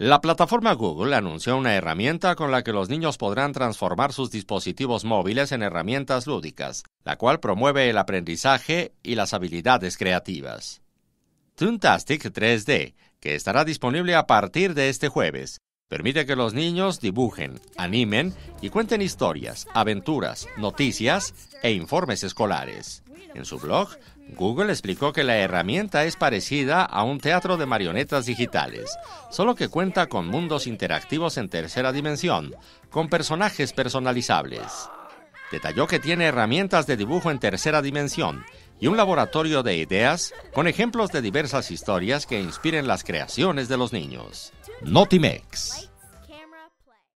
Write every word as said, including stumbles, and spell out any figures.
La plataforma Google anunció una herramienta con la que los niños podrán transformar sus dispositivos móviles en herramientas lúdicas, la cual promueve el aprendizaje y las habilidades creativas. Toontastic tres D, que estará disponible a partir de este jueves, permite que los niños dibujen, animen y cuenten historias, aventuras, noticias e informes escolares. En su blog, Google explicó que la herramienta es parecida a un teatro de marionetas digitales, solo que cuenta con mundos interactivos en tercera dimensión, con personajes personalizables. Detalló que tiene herramientas de dibujo en tercera dimensión y un laboratorio de ideas con ejemplos de diversas historias que inspiren las creaciones de los niños. Notimex.